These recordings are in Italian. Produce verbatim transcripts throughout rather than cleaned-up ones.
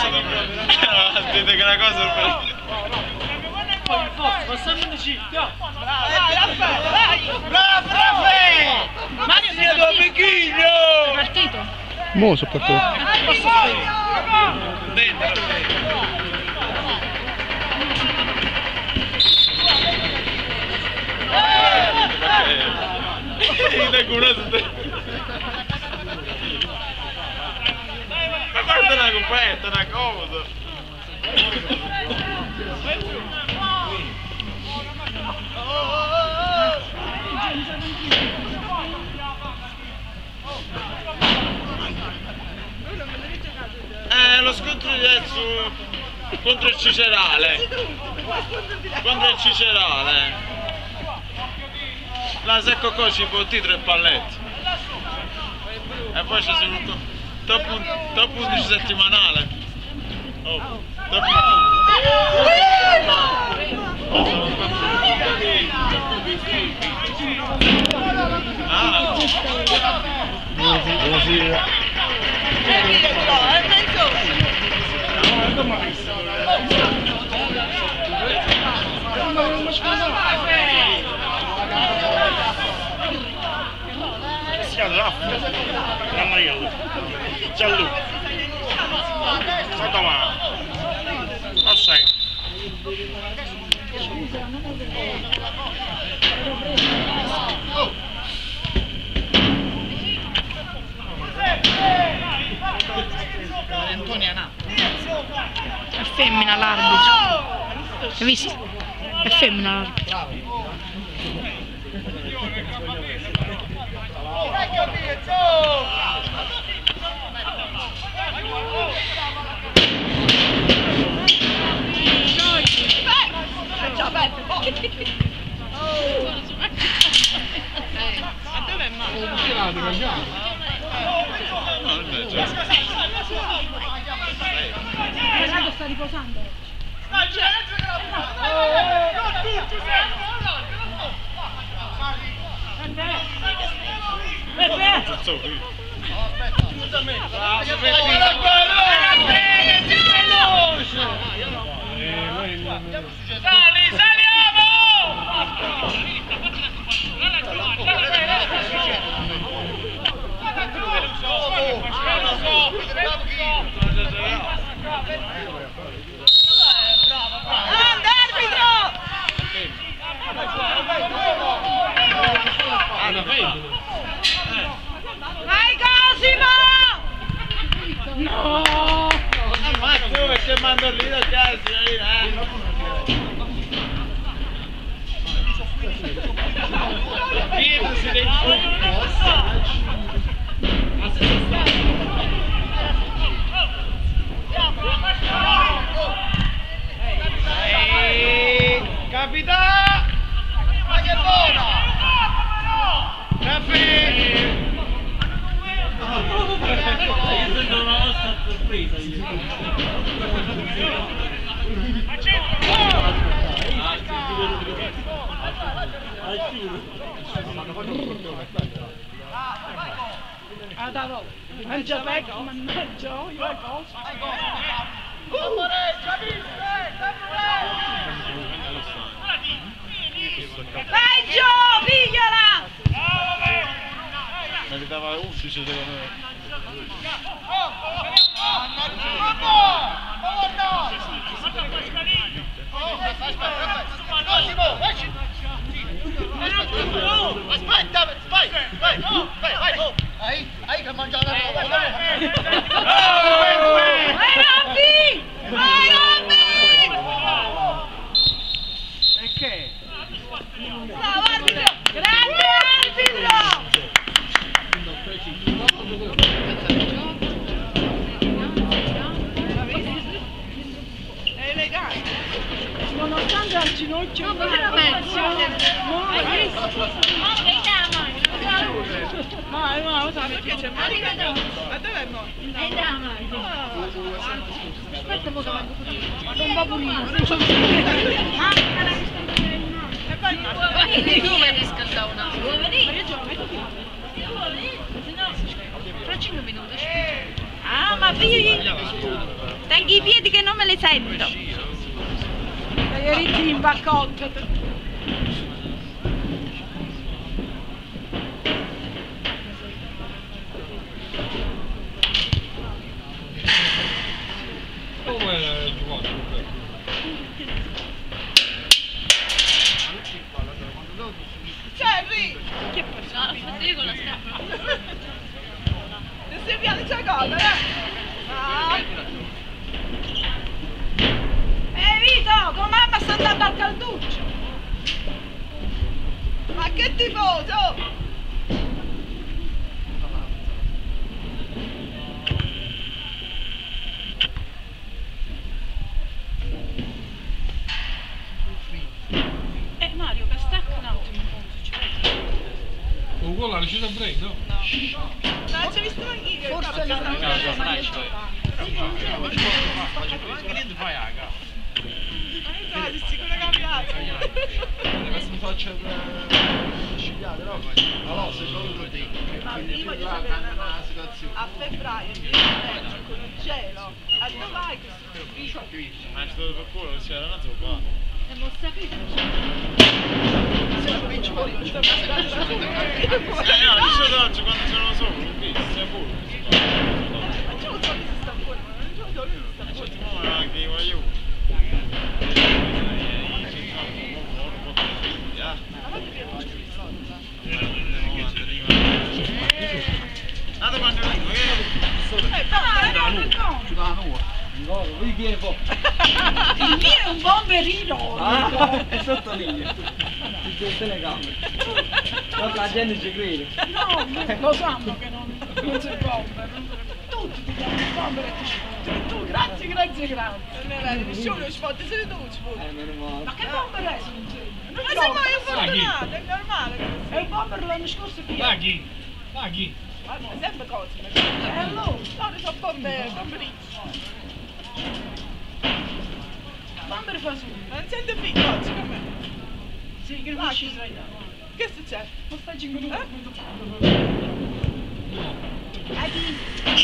Dite che una cosa per... Passandoci, Bravo, Raffaele! Mario Sia tuo amichino! è partito? Mo so partito. Dentro. Dite che una ma guarda una coperta, una comodo. Eh, lo scontro è su contro il Cicerale. Contro il Cicerale. La secco coci può titolo e palletti. E poi c'è sul top, top undici settimanale. Oh, top ah. Buonasera. Ramariello, Gianluca, Sottomano, lo sai. È femmina l'arbitro. Hai visto? È femmina l'arbitro. Ma dov'è Mario? Renato sta riposando. Sali, saliamo! Grande arbitro! Vai Cosimo! No! Ammazzo perché mando lì da casa, eh! Pietro si deve capitano! Ma che buona! Raffaele! Io sono una nostra sorpresa Ha dato mangia pecco, mannaggia, io vai cosa? Vai Gio, pigliala! meritava undici secondo me. Aspetta, vai, vai, vai, vai, hai, hai che mangiare la roba. Vai Robby! Vai Robby! E che? Bravo arbitro! Grande arbitro! È elegante! Nonostante al ginocchio non era pezzo. No, hai visto? Ma no, lo sai perché c'è Mario? Ma dov'è Mo? È da Mario. Aspetta mo che vengo pulito. Ma non va pulito. E poi come riscaldare una? Vuoi venire? Maria Gio, metto qui. Fra cinque minuti. Ah, ma figli! Stai chi non me le sento. Dai ritti in baccotto. Come Giovanni? Jerry! Che persona? Aspetta, io con la scarpa. Non si piace questa cosa, eh? Ah. Ehi Vito, con mamma sta andando al calduccio. Ma che tifoso! Eh Mario, che stacca un attimo un po', ci vedi? Un gol l'ha riuscito a break, no? No. No, ci ho visto anch'io. Forse la no. Sicuro che cambiato. Mi faccio scigliare, no? Allora, se sono tutti. Ma io voglio sapere una cosa. A febbraio, in Belgio, con il gelo. A dove vai questo figlio? Ma c'è stato per culo, c'era una zuppa. E non sapete. Se la cominci poi non c'è Eh no, dicevo oggi quando sono solo, l'ho visto, sei pure. Ma c'è un po' di si sta fuori, ma non c'è un po' di si sta fuori. Ma che io voglio. Nada quando vengo, Eh, dai, no, no, no. Ci dà nuova. Lui viene po'. Il mio è un bomberino. Ah, è sotto linea. Ti giù telecamere. Tanto la gente ci crede. No, lo sanno che non, non c'è bomber. Tutti ti chiamano bomber e ti sfotti. Tu, grazie, grazie, grazie. Non è vero, nessuno sfotte, sei tu ci Eh, meno male. Ma che bomber è se non c'è? Non Ma è se mai bomber. è fortunato, è normale. È il bomber l'anno scorso qui. Paghi! Paghi! Ma è sempre così. E allora? No, ne so bomber, bomberissimo. Bomber fa su. Ma non sente figlio oggi con me? Sì, che non ci sei. Che succede? Non stai cinque minuti. Adi.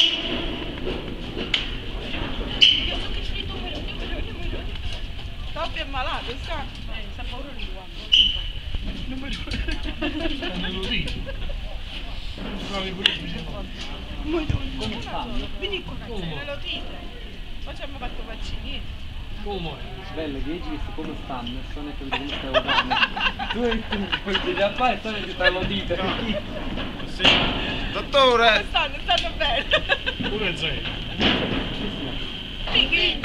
Io so che sei numero, numero, numero. Toppi è malato, sta? Eh, sta paura di quando. Numero. Quando lo dici? Provi pure Come stanno? Vieni qua. Me lo dite. Poi ci abbiamo fatto vaccini. come? Bello che dici che come stanno, sono che come stai votando. Tu puoi dire a fare sono che stai lo dite. Sì. Come Dottore! stanno? Stanno bene. Pure zero. Fighi.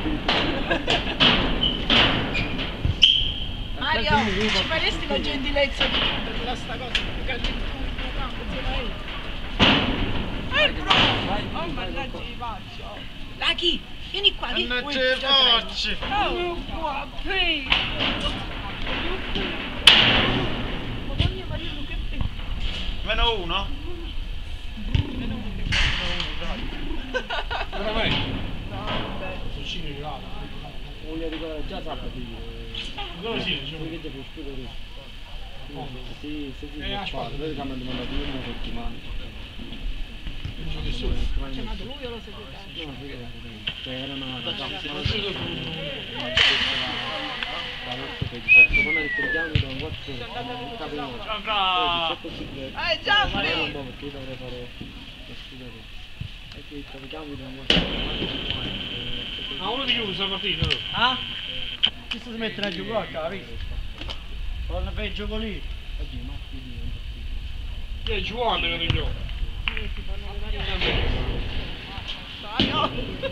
Mario, ci faresti la gentilezza di chiuderla sta cosa? Perché il tuo campo ce l'hai. Eh, bro. Oh, mannaggia i faccio. Lucky, vieni qua, vieni. Non ce faccio! Oh. qua, qui. Madonna Maria, che bello. Meno uno? Veramente? No, vabbè. Sono cinque arrivato. Voglio ricordare già sabato io. Dove si dice? Che già può scrivere. Sì, sì, sì, Eh, aspetta. noi che mi hanno mandato io una settimana. Non c'è nessuno. Chiamato lui o lo segretario? No, sì, cioè era una ragazza. Non credo tu. Quando ricordiamo da un quarto non capiamo. È possibile. Eh, Magari Gianni. un po' perché io dovrei fare lo studio. E qui ricordiamo da un quarto. Ma uno di chiuso sta partita, no? Ah? Chi sta si mettere a giocare, capito? Fanno peggio con lì. Oggi no, quindi non Che è Giovanni che non gioca. Dai, no.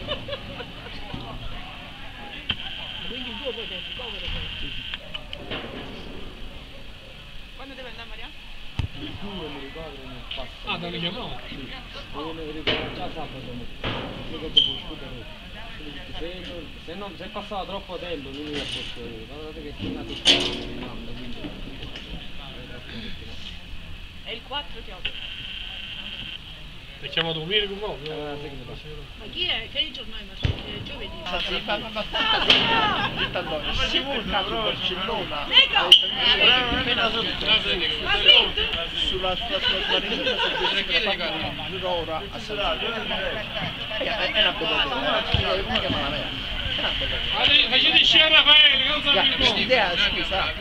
Quindi due poi tempi, povero poi. Quando deve andare Maria? il due mi ricordo nel passato. Ah, da mi chiamavo? Sì, ma mi ricordo già sabato. Io che devo scudere. Se, se, non, se passava troppo tempo lui mi ha posto io. Guardate che fino a tutto il mondo, quindi. È il quattro che ho. Ti ha chiamato un Mirko proprio? Eh, sì, che ne Ma chi è? Che giorno è martedì? È giovedì. Si fa una battaglia. Ma si vuole Barcellona. Nego! Appena Ma vinto? sulla sulla sulla ricerca dell'ora a Salare. È una bella. Come chiama la mia? Facete scena Raffaele, che non sa più come. L'idea, scusa.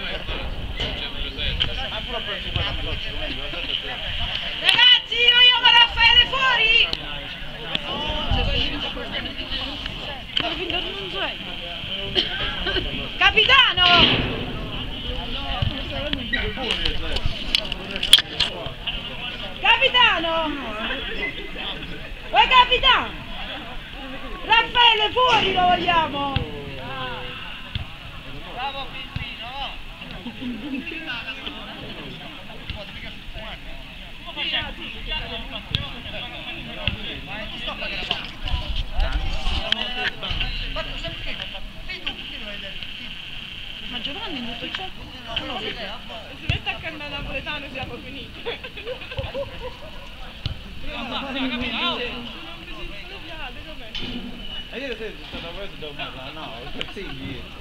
Ragazzi, io chiamo Raffaele fuori! Capitano! Capitano! Vuoi capitano? Raffaele fuori lo vogliamo! Bravo Pipino! Ma Giovanni in tutto ciò? No, se mette a cantare napoletano siamo finiti. E io sei stata questa domanda, no, così indietro.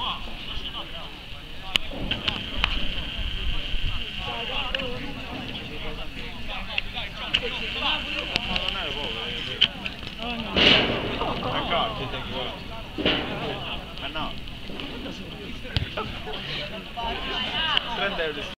Ma non è povero. Oh no. Ma cazzo, te che Ma no. trenta euro.